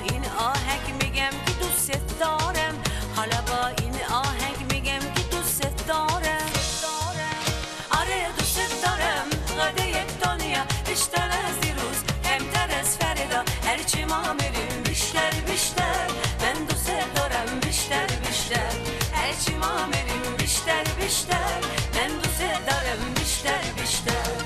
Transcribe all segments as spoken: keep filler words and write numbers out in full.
این آهنگ میگم که دوست دارم، حالا با این آهنگ میگم که دوست دارم. آره دوست دارم قده یک دنیا، بیشتر از دیروز کمتر از فردا، هرچی ما میریم بیشتر بیشتر، من دوست دارم بیشتر بیشتر، هرچی ما میریم بیشتر بیشتر، من دوست دارم بیشتر بیشتر.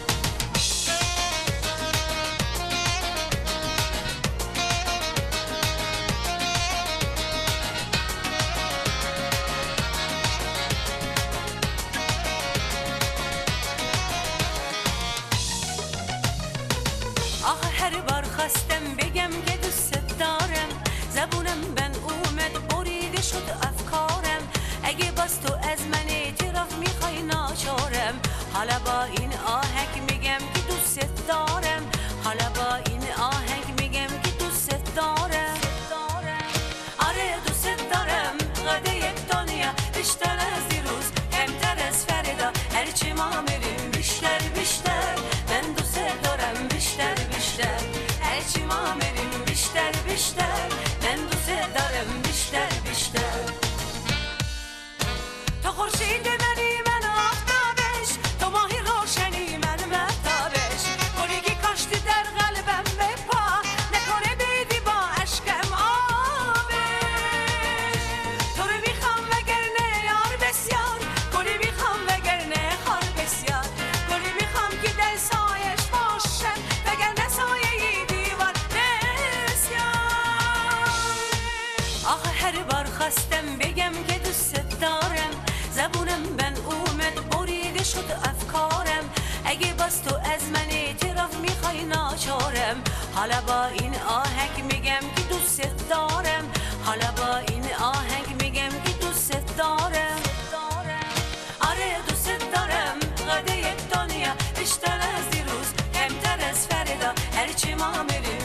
آخه هر بار خواستم بگم که دوست دارم، زبونم من اومد بریده شد افکارم، اگه باز تو از من اعتراف میخوای ناچارم، حالا با این آهنگ میگم که دوست دارم، حالا با این آهنگ میگم که دوست دارم. آره دوست دارم قده یک دنیا، بیشتر از دیروز کمتر از فردا، هرچی ما میریم بیشتر بیشتر، من دوست دارم بیشتر بیشتر، هرچی ما میریم بیشتر بیشتر، من دوست دارم بیشتر بیشتر. تو خورشید منی من آفتابش، تو ماهی روشنی من مهتابش، گلی که کاشتی در قلبم بپا، نکنه بیدی با عشقم آبش. تو رو میخوام وگرنه یار بسیار، گلی میخوام وگرنه خار بسیار، گلی میخوام که در سایش باشم وگرنه سایه دیوار بسیار. آخه هر بار خواستم بگم که دوست دارم، زبونم من اومد بریده شد افکارم، اگه باز تو از من اعتراف میخوای ناچارم، حالا با این آهنگ میگم که دوست دارم، حالا با این آهنگ میگم که دوست دارم. آره دوست دارم قده یک دنیا، بیشتر از دیروز کمتر از فردا، هرچی ما میریم